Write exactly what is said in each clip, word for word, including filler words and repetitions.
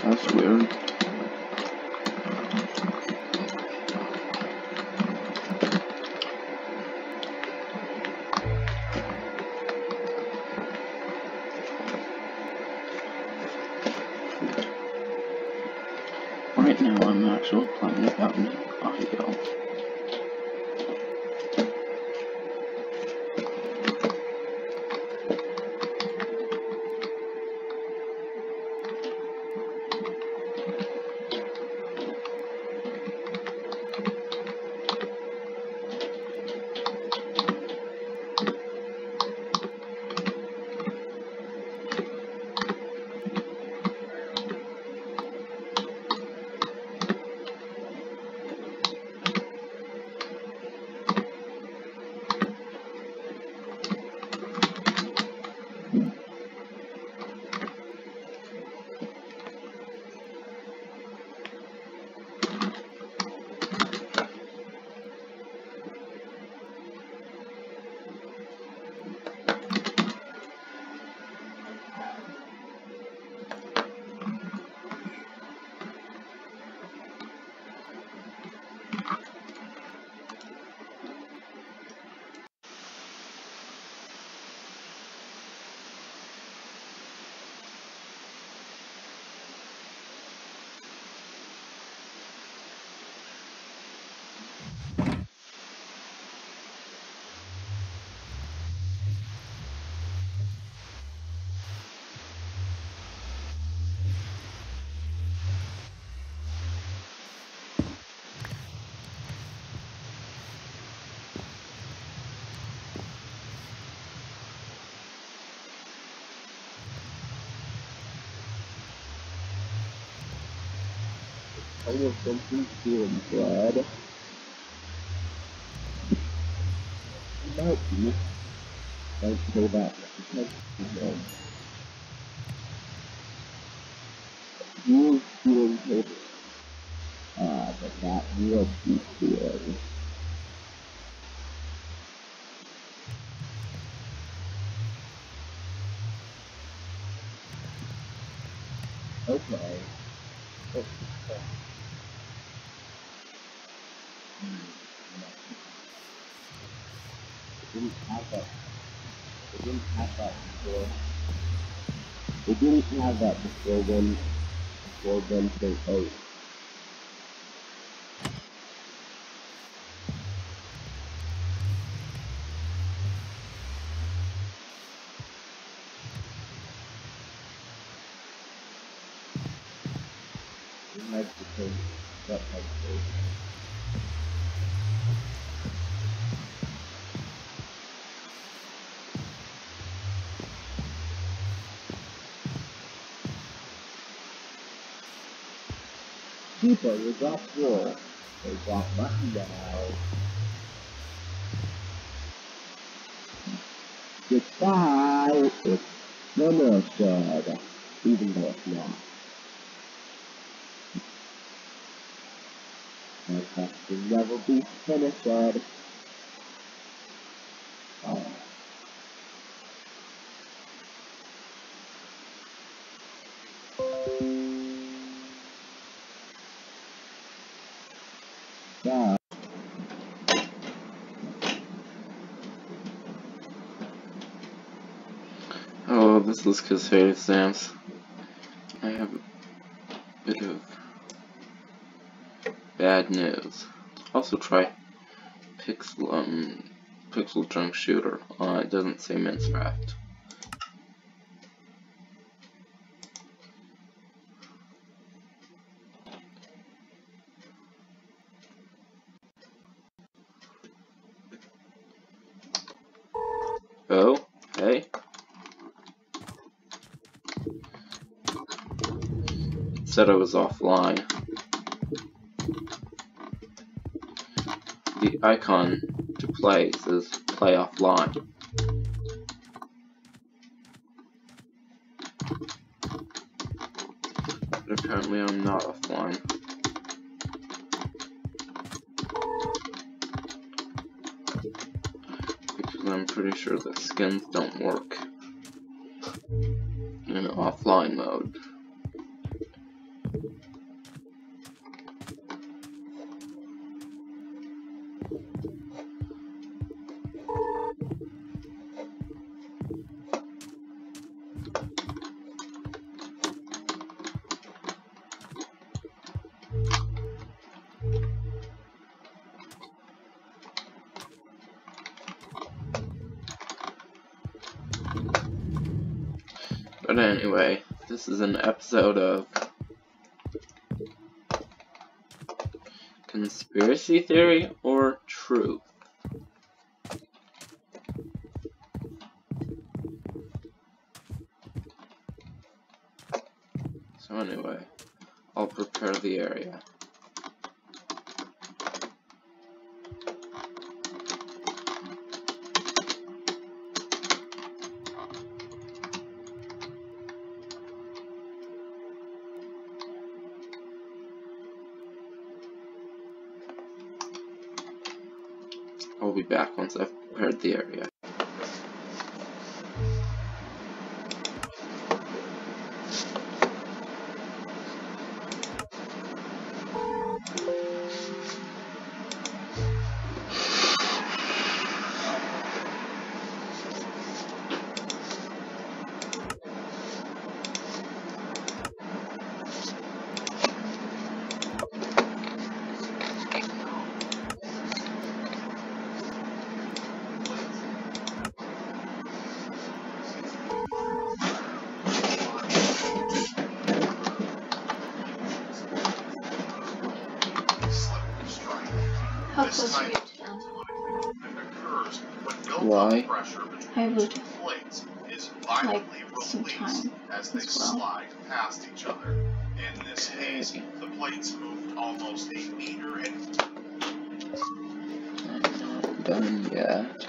That's weird. Right now I'm actually playing without any audio. I was something feeling glad about you. Don't say that because you know, you feeling good. Ah, but that will be feeling. Okay. Okay. It didn't have that. It didn't have that before. It didn't have that before when before Wednesday eight. It might become that type of thing. People, you got wool. They got button down. Goodbye. It's finished. Even though it's not. It has to never be finished. Oh. Yeah. Hello, this is Cascade Stamps. I have a bit of bad news. Also try Pixel um Pixel Junk Shooter. Uh, it doesn't say Minecraft. Oh, hey. It said I was offline. The icon to play says play offline. But apparently I'm not offline. Because I'm pretty sure the skins don't work in offline mode. But anyway, this is an episode of Conspiracy Theory or Truth. So anyway, I'll prepare the area. I'll be back once I've prepared the area. How close are you to them? Why? I would like some time as they as well. slide past each other. In this case, the plates moved almost a meter and I'm not done yet.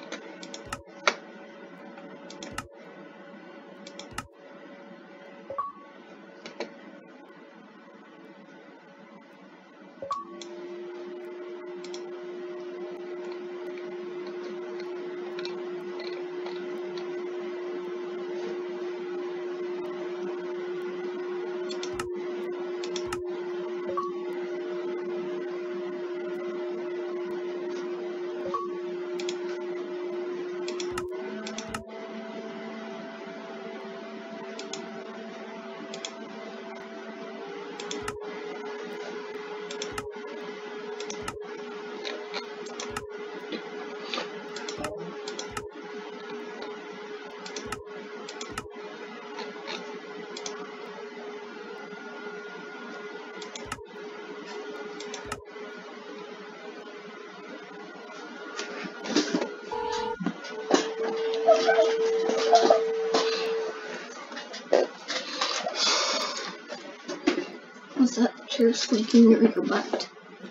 Was that chair squeaking or your butt?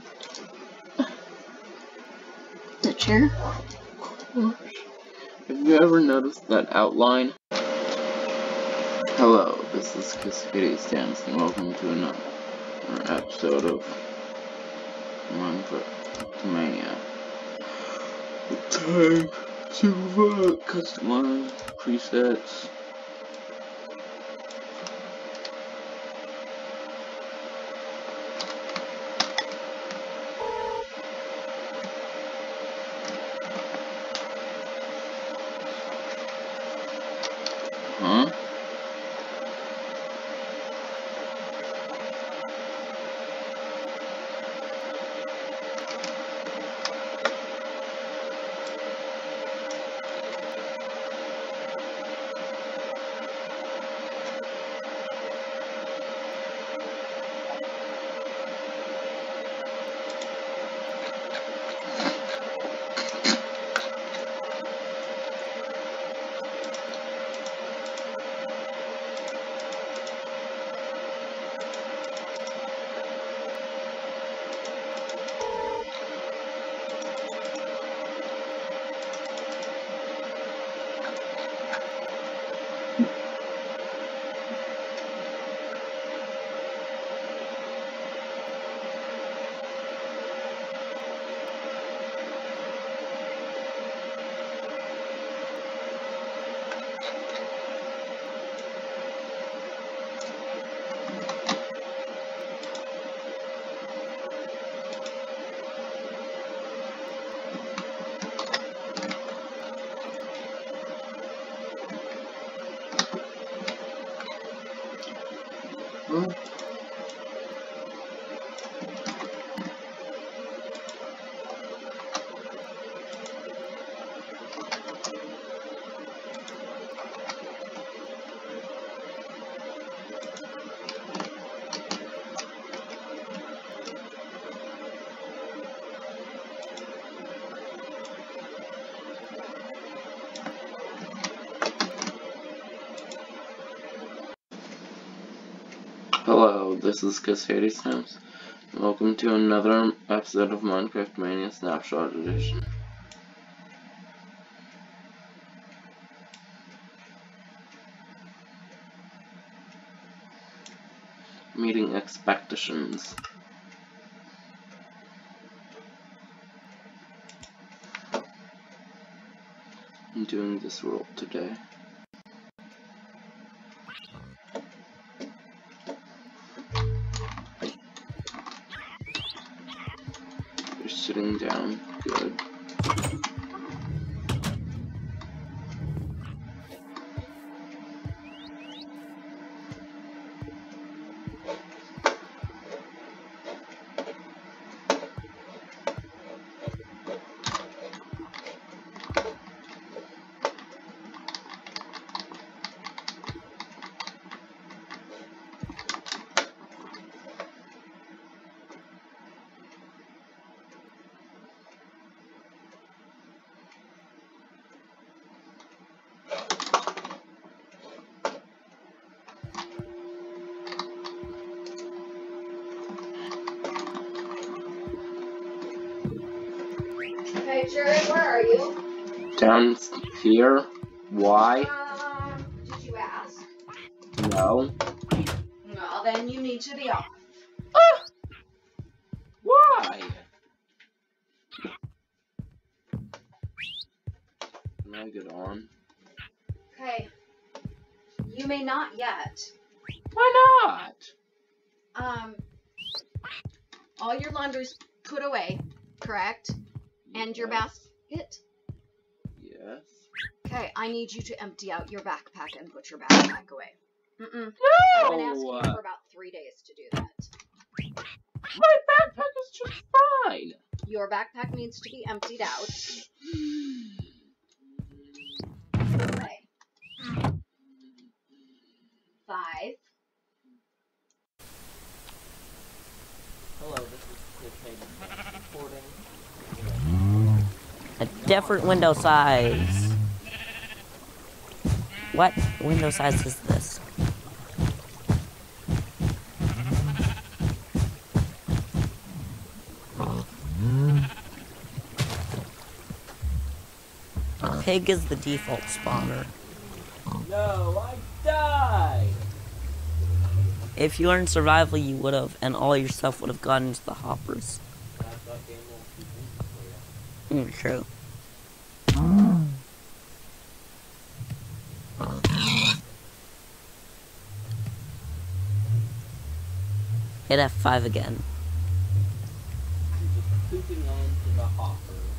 The chair? Have you ever noticed that outline? Hello, this is Cascadia Stance, and welcome to another episode of Minecraft Mania. Time to uh, customize presets. Huh? Huh? Hello, this is Cascade Sims. Welcome to another episode of Minecraft Mania Snapshot Edition. Meeting expectations. I'm doing this role today. You're sitting down. Good. Hey, Jared, where are you? Down here? Why? Um, did you ask? No. Well, then you need to be off. Ah! Why? Can I get on? Okay. You may not yet. Why not? Um, all your laundry's put away, correct? And your Yes. basket? Yes. Okay, I need you to empty out your backpack and put your backpack away. Mm-mm. I've been asking you No! for about three days to do that. My backpack is just fine. Your backpack needs to be emptied out. Okay. Five. Hello, this is Cascade recording. A different window size. What window size is this? Pig is the default spawner. No, I died! If you were in survival, you would have, and all your stuff would have gone into the hoppers. That's that game won't keep me for you. Mm, true. Hit F five again. I'm just pooping onto the hopper.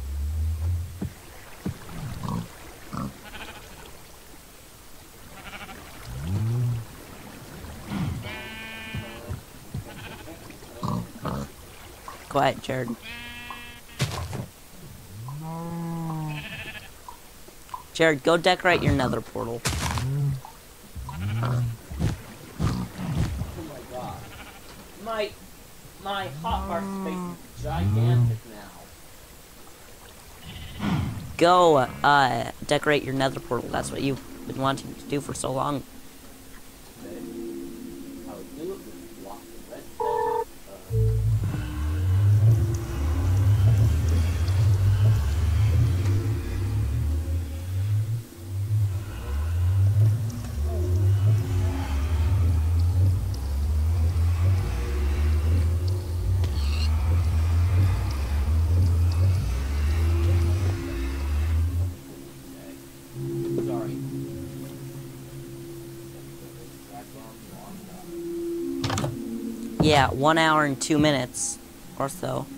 Quiet, Jared. Jared, go decorate your nether portal. Oh my god. My, my hotbar space is gigantic now. Go, uh, decorate your nether portal. That's what you've been wanting to do for so long. I would do it with lots of redstone. Uh, Sorry. Yeah, one hour and two minutes or so.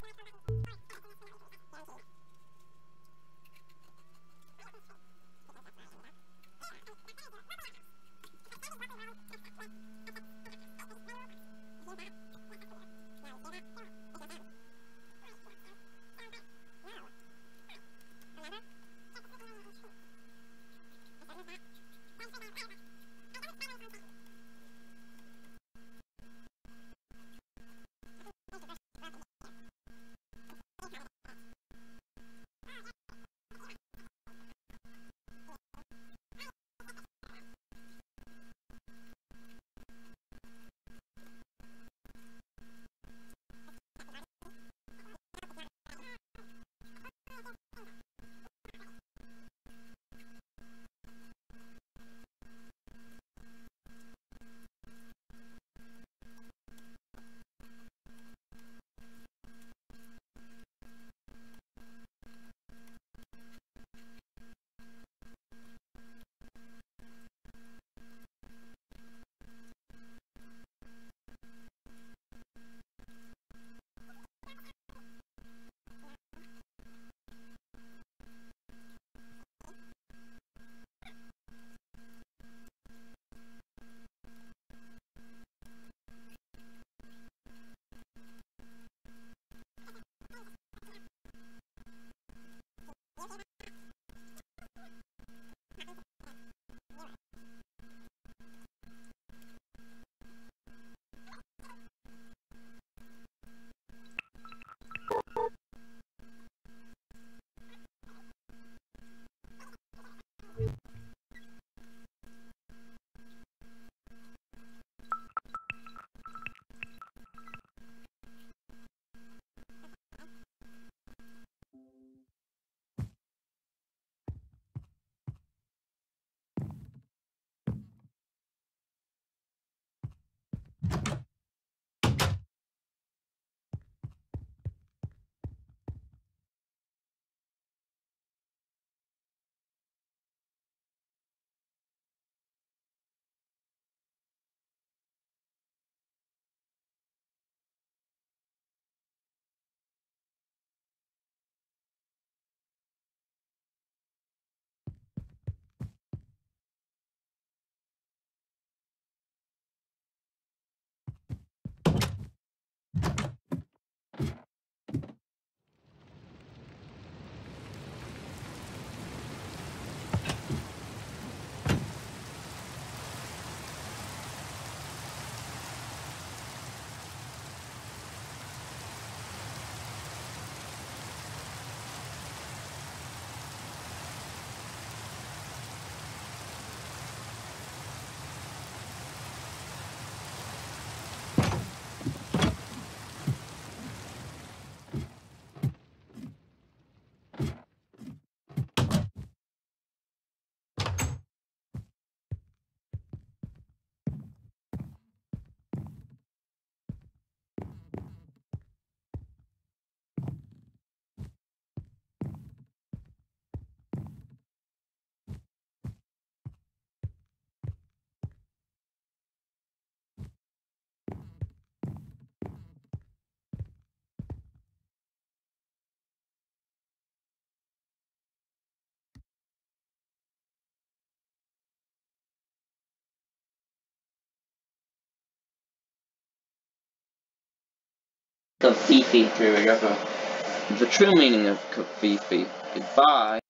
Kafifi. Here we go. The true meaning of Kafifi. Goodbye.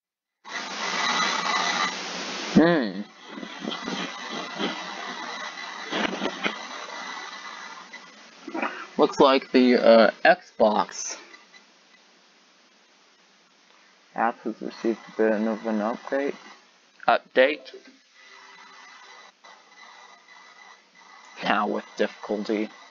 Hmm. Looks like the uh, Xbox app has received a bit of an update. Update. Now with difficulty.